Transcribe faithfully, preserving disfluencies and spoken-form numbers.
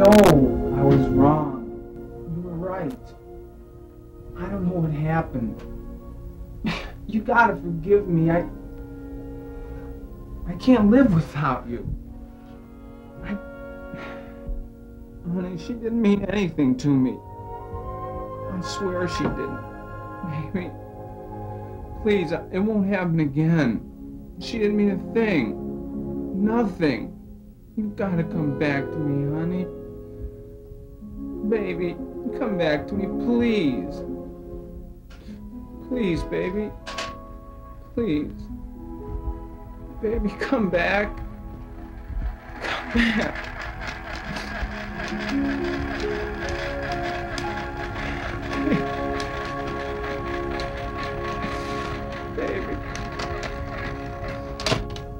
know I was wrong. You were right. I don't know what happened. You gotta forgive me. I... I can't live without you. I... Honey, she didn't mean anything to me. I swear she didn't. Baby, please, it won't happen again. She didn't mean a thing. Nothing. You've got to come back to me, honey. Baby, come back to me, please. Please, baby. Please. Baby, come back. Come back.